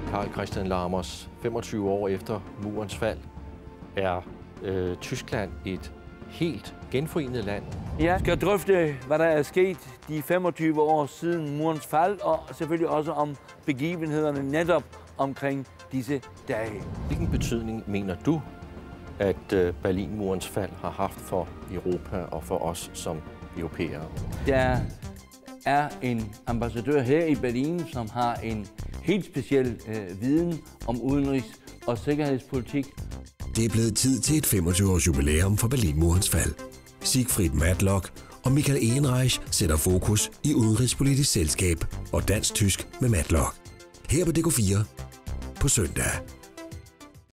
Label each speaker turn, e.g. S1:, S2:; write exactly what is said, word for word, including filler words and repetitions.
S1: Karl Christian Lamers, femogtyve år efter murens fald, er øh, Tyskland et helt genforenet land.
S2: Jeg skal drøfte, hvad der er sket de femogtyve år siden murens fald, og selvfølgelig også om begivenhederne netop omkring disse dage.
S1: Hvilken betydning mener du, at øh, Berlinmurens fald har haft for Europa og for os som europæere?
S2: Der er en ambassadør her i Berlin, som har en helt speciel øh, viden om udenrigs- og sikkerhedspolitik.
S3: Det er blevet tid til et femogtyve års jubilæum for Berlinmurens fald. Siegfried Matlock og Michael Ehrenreich sætter fokus i udenrigspolitisk selskab og dansk-tysk med Matlock. Her på D K fire på søndag.